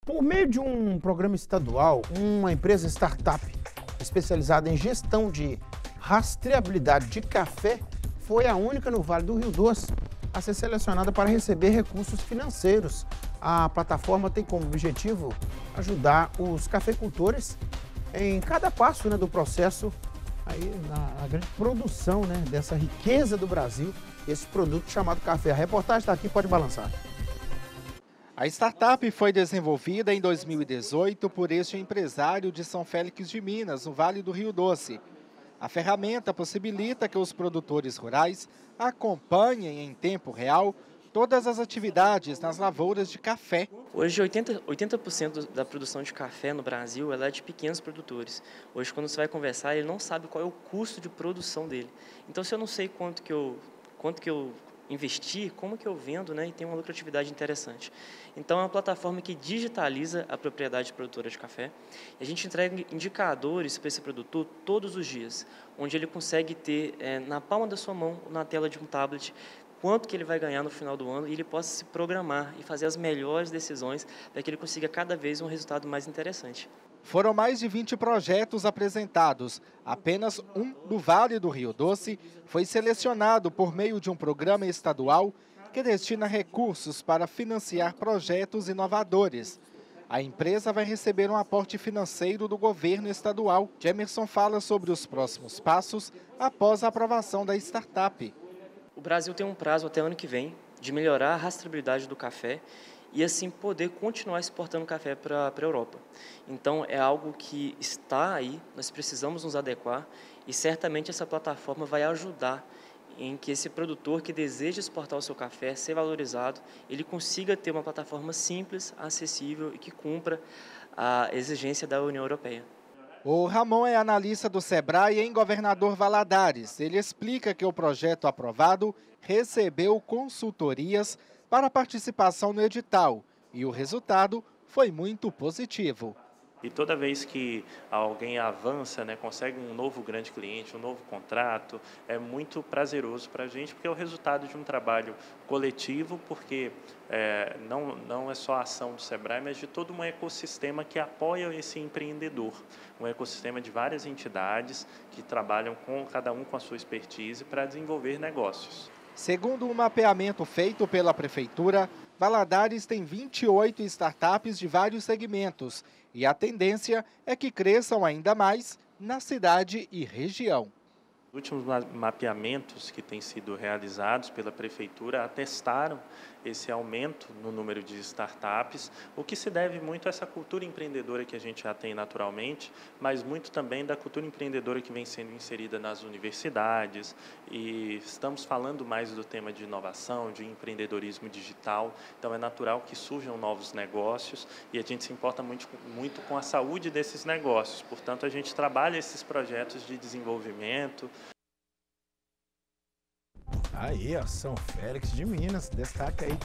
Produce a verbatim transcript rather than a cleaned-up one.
Por meio de um programa estadual, uma empresa startup especializada em gestão de rastreabilidade de café foi a única no Vale do Rio Doce a ser selecionada para receber recursos financeiros. A plataforma tem como objetivo ajudar os cafeicultores em cada passo, né, do processo, aí, na, na grande produção, né, dessa riqueza do Brasil, esse produto chamado café. A reportagem está aqui, pode balançar. A startup foi desenvolvida em dois mil e dezoito por este empresário de São Félix de Minas, no Vale do Rio Doce. A ferramenta possibilita que os produtores rurais acompanhem em tempo real todas as atividades nas lavouras de café. Hoje, oitenta por cento da produção de café no Brasil ela é de pequenos produtores. Hoje, quando você vai conversar, ele não sabe qual é o custo de produção dele. Então, se eu não sei quanto que eu, quanto que eu investir, como que eu vendo, né, e tem uma lucratividade interessante. Então, é uma plataforma que digitaliza a propriedade produtora de café. E a gente entrega indicadores para esse produtor todos os dias, onde ele consegue ter é, na palma da sua mão, na tela de um tablet, quanto que ele vai ganhar no final do ano e ele possa se programar e fazer as melhores decisões para que ele consiga cada vez um resultado mais interessante. Foram mais de vinte projetos apresentados. Apenas um do Vale do Rio Doce foi selecionado por meio de um programa estadual que destina recursos para financiar projetos inovadores. A empresa vai receber um aporte financeiro do governo estadual. Jemerson fala sobre os próximos passos após a aprovação da startup. O Brasil tem um prazo até ano que vem de melhorar a rastreabilidade do café e assim poder continuar exportando café para a Europa. Então é algo que está aí, nós precisamos nos adequar e certamente essa plataforma vai ajudar em que esse produtor que deseja exportar o seu café, ser valorizado, ele consiga ter uma plataforma simples, acessível e que cumpra a exigência da União Europeia. O Ramon é analista do Sebrae em Governador Valadares. Ele explica que o projeto aprovado recebeu consultorias para participação no edital e o resultado foi muito positivo. E toda vez que alguém avança, né, consegue um novo grande cliente, um novo contrato, é muito prazeroso para a gente, porque é o resultado de um trabalho coletivo, porque é, não, não é só a ação do Sebrae, mas de todo um ecossistema que apoia esse empreendedor. Um ecossistema de várias entidades que trabalham com cada um com a sua expertise para desenvolver negócios. Segundo um mapeamento feito pela Prefeitura, Valadares tem vinte e oito startups de vários segmentos e a tendência é que cresçam ainda mais na cidade e região. Os últimos mapeamentos que têm sido realizados pela Prefeitura atestaram esse aumento no número de startups, o que se deve muito a essa cultura empreendedora que a gente já tem naturalmente, mas muito também da cultura empreendedora que vem sendo inserida nas universidades, e estamos falando mais do tema de inovação, de empreendedorismo digital, então é natural que surjam novos negócios e a gente se importa muito, muito com a saúde desses negócios, portanto a gente trabalha esses projetos de desenvolvimento. Aí, ó, São Félix de Minas, destaque aí